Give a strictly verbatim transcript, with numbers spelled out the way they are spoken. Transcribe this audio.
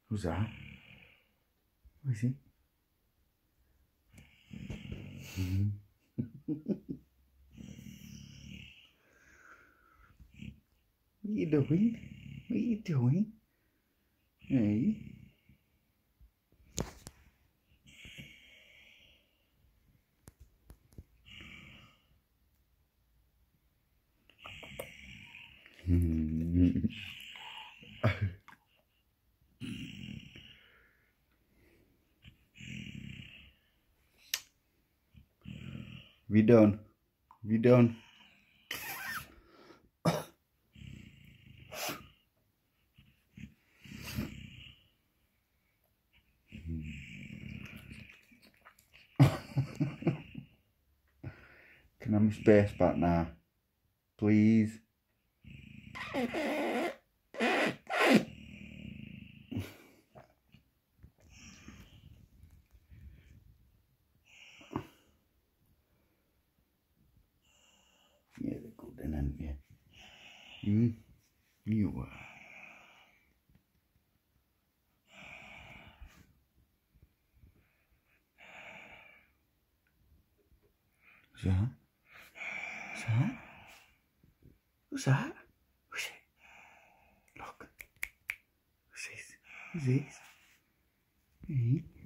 Who's that? Who is he? What are you doing? What are you doing? Hey? We done. We done. Can I have my space back now? Please? Yeah, they're good then, aren't you? Hmm? You are. What's that? What's that? What's that? What's it? Look. What's this? What's this? Hey?